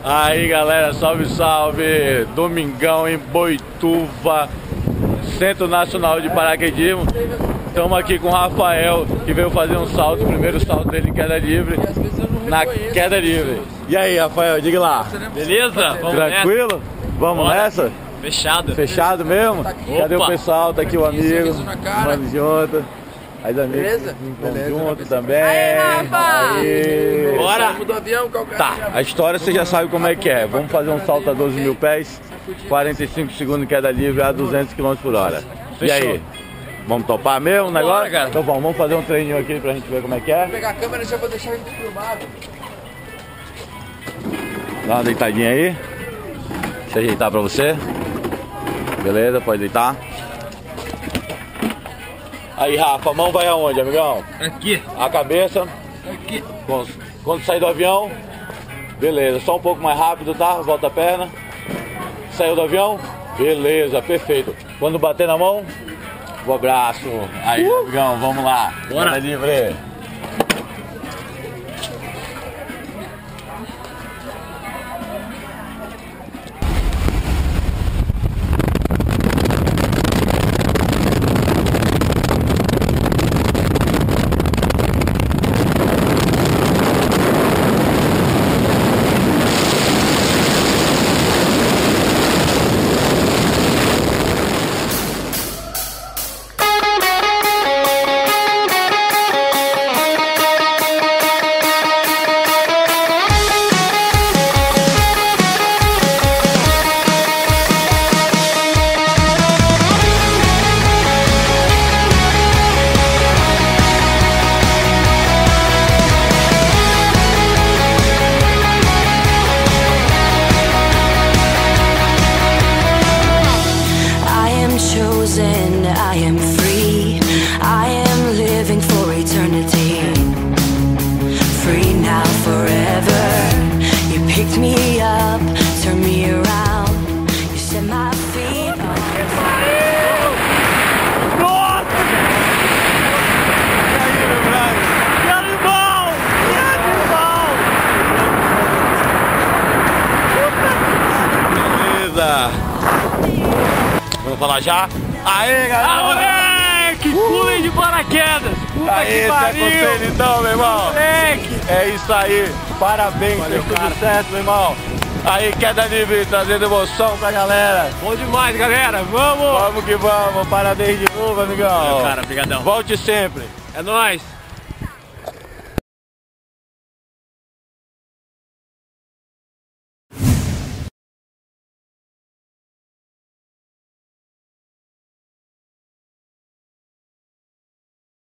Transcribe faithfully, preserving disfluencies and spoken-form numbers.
Aí galera, salve, salve! Domingão em Boituva, Centro Nacional de Paraquedismo. Estamos aqui com o Rafael, que veio fazer um salto, o primeiro salto dele em queda livre, na queda livre. E aí, Rafael, diga lá. Beleza? Vamos Tranquilo? nessa? Vamos Bora. nessa? Fechado. Fechado mesmo? Cadê Opa. o pessoal? Tá aqui o amigo, mano junto. Aí os amigos Beleza? vão Beleza. junto também. Aí, Rafa! Aí. Bora! Do avião, Tá, a história você já sabe como é que é. Vamos fazer um salto a doze mil pés, quarenta e cinco segundos em queda livre a duzentos quilômetros por hora. E aí? Vamos topar mesmo o negócio? Bora, cara. Então vamos, vamos fazer um treininho aqui pra gente ver como é que é. Vou pegar a câmera já vou deixar ele filmado. Dá uma deitadinha aí. Deixa eu ajeitar pra você. Beleza, pode deitar. Aí, Rafa, a mão vai aonde, amigão? Aqui. A cabeça. Aqui. Quando, quando sair do avião, beleza, só um pouco mais rápido, tá? Volta a perna. Saiu do avião, beleza, perfeito. Quando bater na mão, o abraço. Aí, uh! amigão, vamos lá. Bora. Queda livre. I am free, I am living for eternity. Free now, forever. You picked me up, turned me around. You set my feet on. Nossa! E aí, meu brother? Que animal! Que animal! Beleza! Vamos falar já? Aê, galera! Ah, moleque! Pulem de paraquedas! Puta Aí, que tá pariu! acontecendo então, meu irmão! Moleque! É isso aí! Parabéns, Valeu, fez tudo cara. certo, meu irmão! Aí, queda livre, trazendo emoção pra galera! Bom demais, galera! Vamos! Vamos que vamos! Parabéns de novo, amigão! Valeu, cara, brigadão! Volte sempre! É nóis!